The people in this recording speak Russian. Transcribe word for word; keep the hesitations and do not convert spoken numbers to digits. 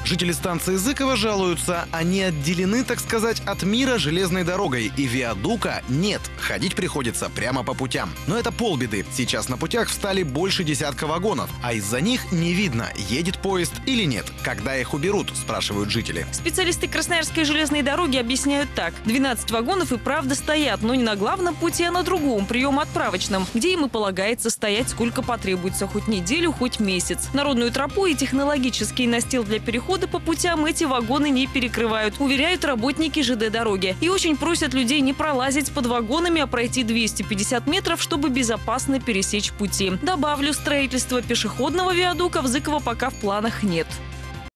Жители станции Зыково жалуются, они отделены, так сказать, от мира железной дорогой, и виадука нет. Ходить приходится прямо по путям. Но это полбеды. Сейчас на путях встали больше десятка вагонов, а из-за них не видно, едет поезд или нет. Когда их уберут, спрашивают жители. Специалисты Красноярской железной дороги объясняют так. двенадцать вагонов и правда стоят, но не на главном пути, а на другом, прием-отправочном, где им и полагается стоять сколько потребуется, хоть неделю, хоть месяц. Народную тропу и технологический настил для перехода по путям эти вагоны не перекрывают, уверяют работники ЖД-дороги. И очень просят людей не пролазить под вагонами, а пройти двести пятьдесят метров, чтобы безопасно пересечь пути. Добавлю, строительство пешеходного виадука в Зыково пока в планах нет.